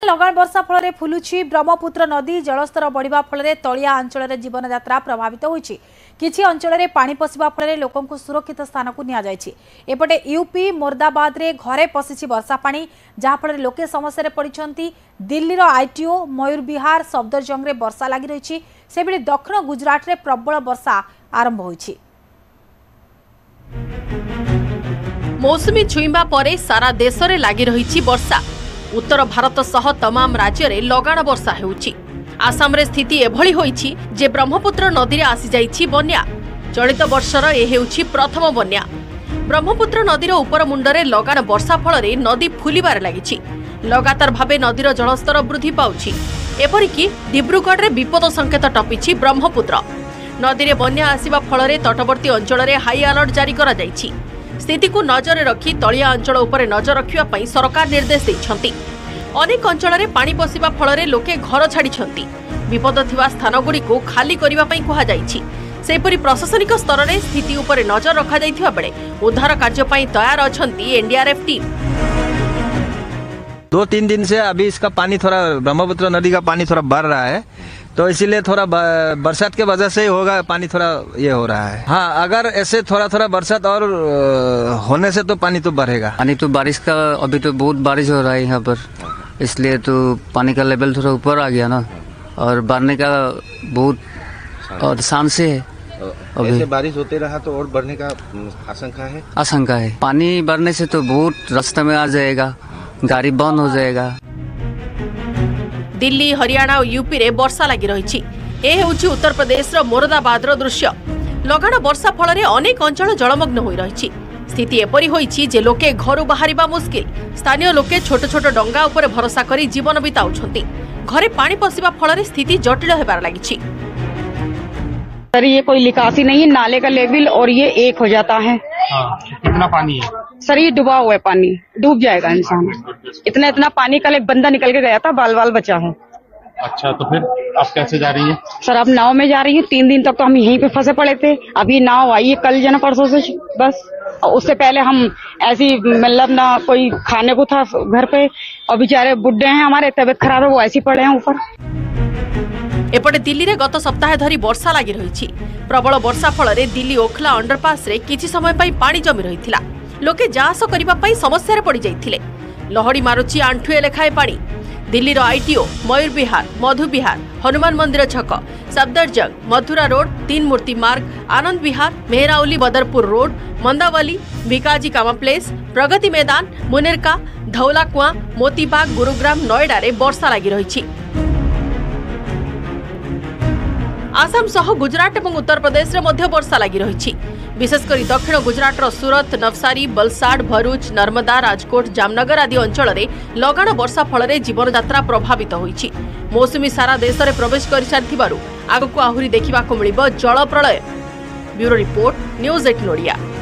लगाण वर्षा फल फुलुछि ब्रह्मपुत्र नदी जलस्तर बढ़िबा फल तलिया अंचल जीवन यात्रा प्रभावित होइछि। किछि अंचल में पानी पशिबा फल लोकंकु सुरक्षित स्थान को निया जायछि। एपटे यूपी मोरदाबाद रे घरे पशिछि वर्षा पानी जहाँ फल लोके समस्या रे पड़िछंती। दिल्लीर आईटीओ मयूर विहार सफदरजंग रे वर्षा लागि रहिछि। सेबेले दक्षिण गुजरात रे प्रबल वर्षा आरंभ होइछि। मौसुमी छुईबा परे सारा देश रे लागि रहिछि वर्षा। उत्तर भारत सह तमाम राज्य रे लगाण वर्षा हेउछि। आसाम रे स्थिति एभली होइछि जे ब्रह्मपुत्र नदी रे आसी जाइछि बन्या। चलित वर्षर ए हेउछि प्रथम बन्या। ब्रह्मपुत्र नदीर उपर मुंडरे लगाण वर्षा फल रे नदी फुलिबार लागिछि। लगातार भाबे नदीर जलस्तर वृद्धि पाउछि। एपरिकी डिब्रुगढ़ रे विपद संकेत टपिछि ब्रह्मपुत्र। नदी रे बन्या आसीबा फल रे तटवर्ती अंचल रे हाई अलर्ट जारी करा जाइछि। स्थिति को नजर रखी तलिया अंचल उपरे नजर रखिबा पई सरकार निर्देश दैछंती। अनेक अंचल रे पानी पसिबा फल रे लोके घर छाडिछंती। विपद थिबा स्थान गुडी को खाली करिबा पई कुहा जाइछि। सेपरि प्रशासनिक स्तर रे स्थिति उपरे नजर रखा जाइथिबा बेले उद्धार कार्य पई तैयार अछंती एनडीआरएफ टीम। 2-3 दिन से अभी इसका पानी थोड़ा ब्रह्मपुत्र नदी का पानी थोड़ा बढ़ रहा है, तो इसीलिए थोड़ा बरसात के वजह से ही होगा, पानी थोड़ा ये हो रहा है। हाँ, अगर ऐसे थोड़ा थोड़ा बरसात और होने से तो पानी तो बढ़ेगा। पानी तो बारिश का अभी तो बहुत बारिश हो रहा है यहाँ पर, इसलिए तो पानी का लेवल थोड़ा ऊपर आ गया ना, और बढ़ने का बहुत और चांस है। ऐसे बारिश होते रहा तो और बढ़ने का आशंका है। पानी बढ़ने से तो बहुत रास्ते में आ जाएगा, गाड़ी बंद हो जाएगा। दिल्ली हरियाणा और यूपी रे वर्षा लागि रहिछि। ए हेउछि उत्तर प्रदेश रो मोरदाबाद रो दृश्य। लगाण वर्षा फल रे अनेक अंचल जलमग्न होई रहिछि। स्थिति एपरि होइछि जे लोके घरु बाहरिबा मुश्किल। स्थानीय लोके छोट छोट डंगा ऊपर भरोसा करी जीवन बिताउछंती। घरे पानी पसिबा फल रे स्थिति जटिल हेबार लागिछि। सर ये कोई निकासी नहीं है, नाले का लेवल और ये एक हो जाता है। कितना पानी है सर? ये डूबा हुआ है, पानी डूब जाएगा इंसान। इतना पानी, कल एक बंदा निकल के गया था, बाल बाल बचा है। अच्छा, तो फिर आप कैसे जा रही है? सर अब नाव में जा रही हूँ। 3 दिन तक तो हम यहीं पे फंसे पड़े थे। अभी नाव आई है कल जना परसों से बस। उससे पहले हम ऐसी मतलब ना कोई खाने को था घर पे, और बेचारे बुड्ढे हैं हमारे, तबियत खराब है, वो ऐसे पड़े हैं ऊपर। एपटे दिल्ली रे गत सप्ताह धरी वर्षा लागि रहिछि। प्रबल वर्षा फल रे दिल्ली ओखला अंडरपास रे किछि समय पई पानी जमी रहिथिला। लोके जास करिबा पई समस्या रे पड़ी जाइथिले। लहड़ी मारुछि आंठुए लेखाए पानी। दिल्ली रो आईटीओ मयूर विहार, मधु विहार, हनुमान मंदिर छक, सफदरजंग, मथुरा रोड, 3 मूर्ति मार्ग, आनंद विहार, मेहराउली बदरपुर रोड, मंदावली, भिकाजी कामा प्लेस, प्रगति मैदान, मुनेरका, धौला कुआ, मोतीबाग, गुरुग्राम, नोएडा रे वर्षा लागि रहिछि। आसाम सह गुजरात और उत्तर प्रदेश रे मध्य वर्षा लागि रहिछि। विशेषकर दक्षिण गुजरात रो सूरत, नवसारी, बलसाड, भरूच, नर्मदा, राजकोट, जामनगर आदि अंचल रे लगाण वर्षा फल रे जीवन यात्रा प्रभावित होइछि। मौसुमी सारा देश रे प्रवेश करि सारिथिबारु आगकु आहुरी देखिबाकु मिलिबो जल प्रलय। Bureau report, news 18 Odia.